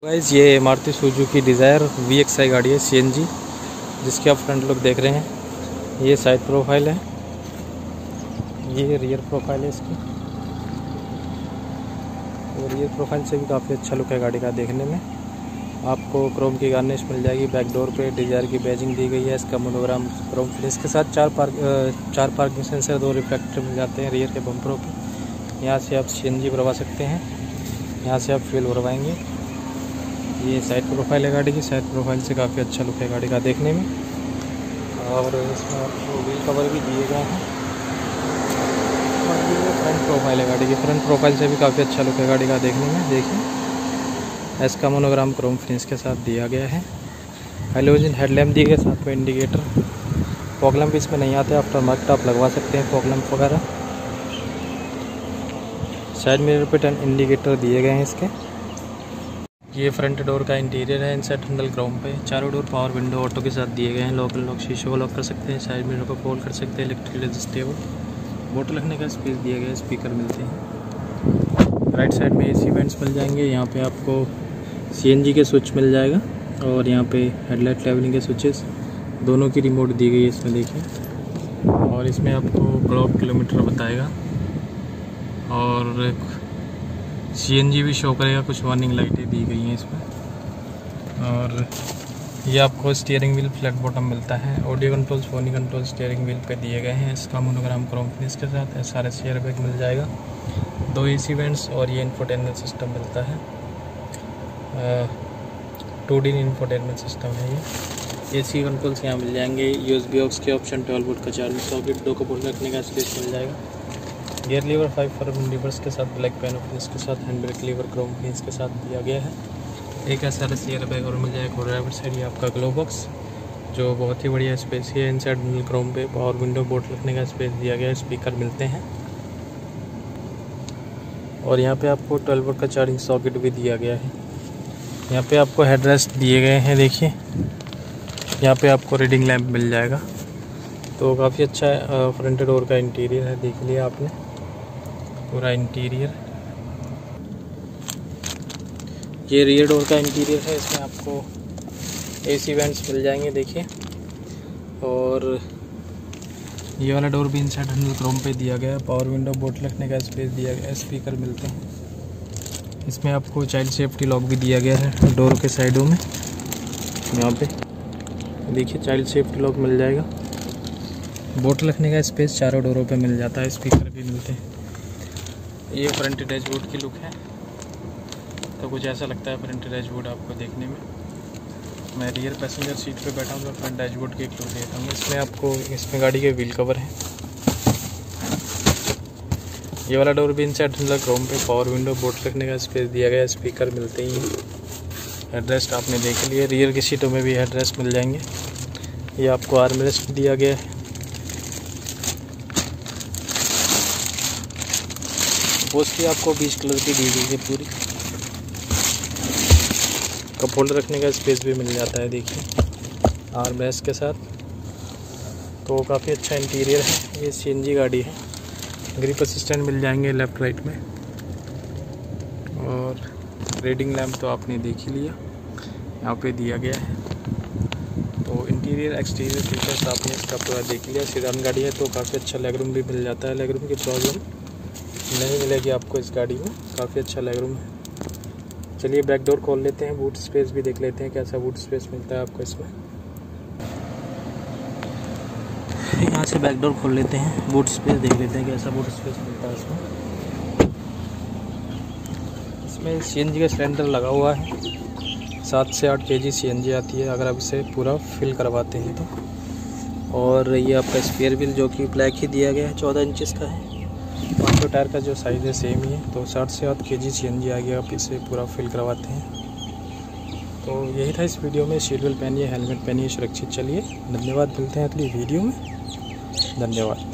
Guys ये Maruti Suzuki desire VXI गाड़ी है CNG, जिसके आप फ्रंट लुक देख रहे हैं। ये साइड प्रोफाइल है, ये रियर प्रोफाइल है इसकी। और रियर प्रोफाइल से भी काफ़ी अच्छा लुक है गाड़ी का देखने में। आपको क्रोम की गार्निश मिल जाएगी। बैक डोर पे डिज़ायर की बैजिंग दी गई है। इसका मोनोग्राम क्रोम फिनिश के साथ चार पार्किंग सेंसर, 2 रिफ्लेक्टर मिल जाते हैं रियर के बम्परों पे। यहाँ से आप CNG भरवा सकते हैं, यहाँ से आप फ्यूल भरवाएंगे। ये साइड प्रोफाइल है गाड़ी की। साइड प्रोफाइल से काफ़ी अच्छा लुक है गाड़ी का देखने में। और इसमें आपको व्हील कवर भी दिए गए हैं। और ये फ्रंट प्रोफाइल है गाड़ी की। फ्रंट प्रोफाइल से भी काफ़ी अच्छा लुक है गाड़ी का देखने में। देखिए इसका मोनोग्राम क्रोम फिनिश के साथ दिया गया है। हेलोजन हेडलैम्प दिए गए, साथ में इंडिकेटर। फॉग लैंप इसमें नहीं आते, आफ्टर मार्केट आप लगवा सकते हैं फॉग लैंप वगैरह। साइड मिरर पे 10 इंडिकेटर दिए गए हैं इसके। ये फ्रंट डोर का इंटीरियर है। इनसाइड हैंडल क्रोम पे। चारों डोर पावर विंडो ऑटो के साथ दिए गए हैं। लॉक अनलॉक शीशे को लॉक कर सकते हैं। साइड मिरर को फोल्ड कर सकते हैं। इलेक्ट्रिकली एडजस्टेबल बोतल रखने का स्पेस दिया गया है। स्पीकर मिलते हैं। राइट साइड में AC वेंट्स मिल जाएंगे। यहाँ पे आपको CNG के स्विच मिल जाएगा। और यहाँ पे हेडलाइट लेवलिंग के स्विचेस दोनों की रिमोट दी गई है इसमें, देखिए। और इसमें आपको क्लॉक किलोमीटर बताएगा और CNG भी शो करेगा। कुछ वार्निंग लाइटें दी गई हैं इसमें। और ये आपको स्टीयरिंग व्हील फ्लैट बॉटम मिलता है। ऑडियो कंट्रोल्स, फोनी कंट्रोल स्टीयरिंग व्हील पे दिए गए हैं। इसका मोनोग्राम क्रोम फिनिश के साथ SRS एयरबैग मिल जाएगा। 2 AC वेंट्स और ये इंफोटेनमेंट सिस्टम मिलता है। 2D इंफोटेनमेंट सिस्टम है ये। AC कंट्रोल्स यहाँ मिल जाएंगे। USB ऑक्स के ऑप्शन, 12 वोल्ट का चार्जिंग सॉकेट, 2 कप रखने का स्पेस मिल जाएगा। गियर लीवर 5 फॉरवर्ड लीवर्स के साथ ब्लैक पैनो फिनिश के साथ। Hand brake lever chrome finish के साथ दिया गया है। एक SRS एयरबैग और मिल जाएगा। ड्राइवर साइड ये आपका ग्लो बॉक्स, जो बहुत ही बढ़िया स्पेस है। इनसाइड क्रोम पे पावर विंडो बोर्ड रखने का स्पेस दिया गया है। स्पीकर मिलते हैं। और यहाँ पे आपको 12 वोल्ट का चार्जिंग सॉकेट भी दिया गया है। यहाँ पे आपको हेडरेस्ट दिए गए हैं, देखिए। यहाँ पे आपको रीडिंग लैंप मिल जाएगा। तो काफ़ी अच्छा है। फ्रंट डोर का इंटीरियर है, देख लिया आपने पूरा इंटीरियर। ये रियर डोर का इंटीरियर है। इसमें आपको AC वेंट्स मिल जाएंगे, देखिए। और ये वाला डोर भी इनसाइड हैंडल क्रोम पे दिया गया है। पावर विंडो बोर्ड रखने का स्पेस दिया गया है। स्पीकर मिलते हैं। इसमें आपको चाइल्ड सेफ्टी लॉक भी दिया गया है डोर के साइडों में। यहाँ पे देखिए चाइल्ड सेफ्टी लॉक मिल जाएगा। बोतल रखने का स्पेस चारों डोरों पे मिल जाता है। स्पीकर भी मिलते हैं। ये फ्रंट डैशबोर्ड की लुक है। तो कुछ ऐसा लगता है फ्रंट डैशबोर्ड आपको देखने में। मैं रियर पैसेंजर सीट पे बैठा हूँ तो फ्रंट डैशबोर्ड की एक लुक देता हूँ। इसमें गाड़ी के व्हील कवर है। ये वाला डोर भी इनसाइड हैंडल क्रोम पे। पावर विंडो बोर्ड रखने का स्पेस दिया गया है। स्पीकर मिलते ही हैं। हेडरेस्ट आपने देख लिया। रियर की सीटों में भी हेडरेस्ट मिल जाएंगे। ये आपको आर्मरेस्ट दिया गया है। पोस्टी आपको 20 कलर की दी गई है पूरी। कप होल्डर रखने का स्पेस भी मिल जाता है, देखिए, आर्मरेस्ट के साथ। तो काफ़ी अच्छा इंटीरियर है। ये CNG गाड़ी है। ग्रिप असिस्टेंट मिल जाएंगे लेफ़्ट राइट में। और रीडिंग लैंप तो आपने देख ही लिया, यहाँ पे दिया गया है। तो इंटीरियर एक्सटीरियर फीचर्स आपने इसका पूरा देख लिया। सेडान गाड़ी है तो काफ़ी अच्छा लेगरूम भी मिल जाता है। लेगरूम की प्रॉब्लम नहीं मिलेगी आपको इस गाड़ी में। काफ़ी अच्छा लेगरूम है। चलिए बैक डोर खोल लेते हैं। बूट स्पेस भी देख लेते हैं कैसा बूट स्पेस मिलता है आपको इसमें। यहाँ से बैक डोर खोल लेते हैं। बूट स्पेस देख लेते हैं कैसा बूट स्पेस मिलता है इसमें। CNG का सिलेंडर लगा हुआ है। 7 से 8 kg CNG आती है अगर आप इसे पूरा फिल करवाते हैं तो। और ये आपका स्पेयर व्हील जो कि ब्लैक ही दिया गया है, 14 इंचेस का है। 500 टायर का जो साइज़ है सेम ही है। तो 60 से 8 kg CNG आ गया। आप इसे पूरा फिल करवाते हैं। तो यही था इस वीडियो में। सीट बेल्ट पहनिए, हेलमेट पहनिए, सुरक्षित चलिए। धन्यवाद। मिलते हैं अगली वीडियो में। धन्यवाद।